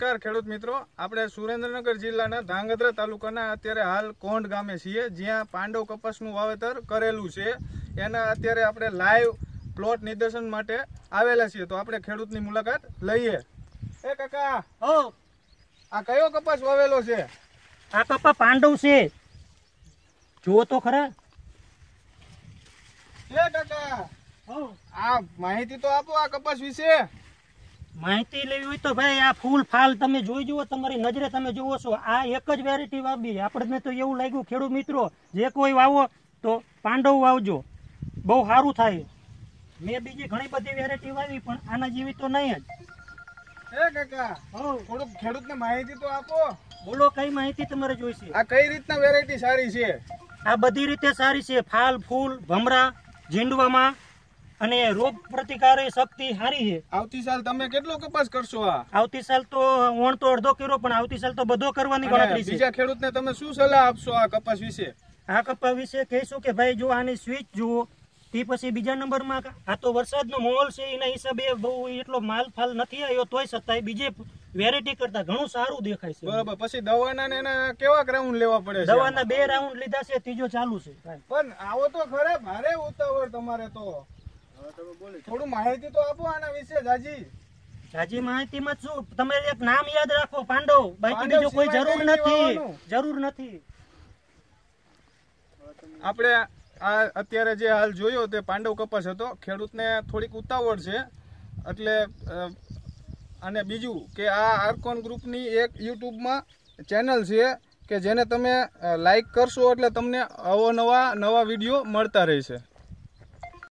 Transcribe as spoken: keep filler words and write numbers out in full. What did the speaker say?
નમસ્કાર ખેડૂત મિત્રો, આપણે સુરેન્દ્રનગર જિલ્લાના ધાંગધ્રા તાલુકાના અત્યારે હાલ કોંઢ ગામે છીએ, જ્યાં પાંડવ કપાસનું વાવેતર કરેલું છે. એના અત્યારે આપણે લાઈવ પ્લોટ નિદર્શન માટે આવેલા છીએ, તો આપણે ખેડૂતની મુલાકાત લઈએ. એ કાકા, હો આ કયો કપાસ વાવેલો છે? આ કપા પાંડવ છે, જુઓ તો ખરા. એ કાકા, હો આ માહિતી તો આપો આ કપાસ વિશે. માહિતી લેવી હોય તો ભાઈ આ ફૂલ ફાલ તમે જોઈ જુઓ, તમારી નજરે તમે જુઓ છો. આ એક જ વેરાયટી વાવી. આપણને તો એવું લાગ્યું ખેડૂત મિત્રો જે કોઈ વાવો તો પાંડવ વાવજો, બહુ સારું થાય. મેં બીજી ઘણી બધી વેરાયટી વાવી પણ આના જેવી તો નહીં જ. એ કાકા, થોડુંક ખેડૂતને માહિતી તો આપો. બોલો, કઈ માહિતી તમારે જોઈશે? આ કઈ રીતના વેરાયટી સારી છે? આ બધી રીતે સારી છે. ફાલ ફૂલ ભમરા ઝીંડવામાં અને રોગ પ્રતિકારક શક્તિ સારી છે. આવતી સાલ તમે કેટલો કપાસ કરશો? આ આવતી સાલ તો ઓણ તો અડધો કર્યો, પણ આવતી સાલ તો બધો કરવાની ગણતરી છે. બીજા ખેડૂતને તમે શું સલાહ આપશો આ કપાસ વિશે? આ કપાસ વિશે કહીશું કે ભાઈ જો આની સ્વિચ જુઓ, તે પછી બીજા નંબરમાં આ તો વરસાદનો માહોલ છે, એના હિસાબે બહુ એટલો માલ ફાલ નથી આવ્યો, તોય છતાંય બીજે વેરાયટી કરતા ઘણું સારું દેખાય છે. બરાબર. પછી દવાના ને એના કેવા રાઉન્ડ લેવા પડે છે? દવાના બે રાઉન્ડ લીધા છે, ત્રીજો ચાલુ છે. પણ આવો તો ખરે, ભારે ઉતાવળ તમારે તો. થોડું માહિતી તો આપો આના વિશે. જાજી જાજી માહિતીમાં શું, તમે એક નામ યાદ રાખો, પાંડવ, બાકી બીજો કોઈ જરૂર નથી, જરૂર નથી. આપણે આ અત્યારે જે હાલ જોયો તે પાંડવ કપાસ હતો. ખેડૂતને થોડીક ઉતાવળ છે એટલે. અને બીજું કે આ આર્કોન ગ્રુપની એક યુટ્યુબમાં ચેનલ છે કે જેને તમે લાઈક કરશો એટલે તમને અવનવા નવા વિડીયો મળતા રહેશે.